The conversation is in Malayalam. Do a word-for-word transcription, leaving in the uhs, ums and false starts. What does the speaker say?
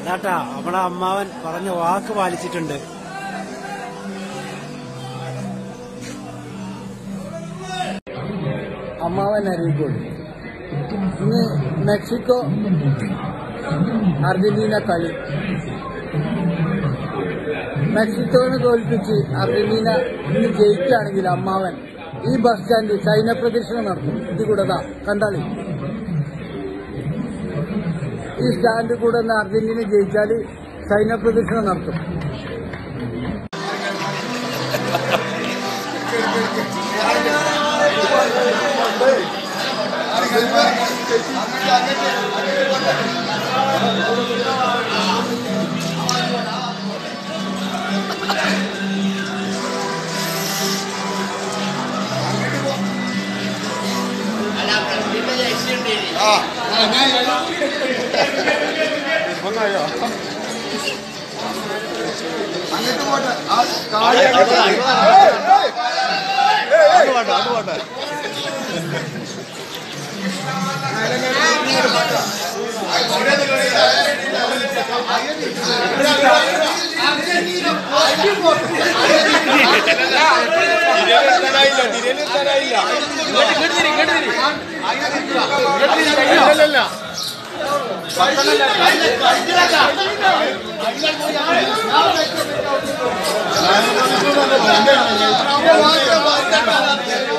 അതാട്ടാ നമ്മളെ അമ്മാവൻ പറഞ്ഞ വാക്ക് പാലിച്ചിട്ടുണ്ട്. അമ്മാവൻ അരീക്കോട് ഇന്ന് മെക്സിക്കോ അർജന്റീന കളി. മെക്സിക്കോനെ തോൽപ്പിച്ച് അർജന്റീന ഇന്ന് ജയിക്കുകയാണെങ്കിൽ അമ്മാവൻ ഈ ബസ് സ്റ്റാൻഡിൽ സൈന്യ പ്രദക്ഷിണം നടത്തും. ഇത് കൂടെ കണ്ടാളി, ഈ സ്റ്റാൻഡിൽ കൂടെ ഒന്ന് അർജന്റീന ജയിച്ചാൽ സൈന്യ പ്രദക്ഷിണം നടത്തും. അങ്ങോട്ട് പോട്ടെ, അത് പോട്ടെ. ഇല്ല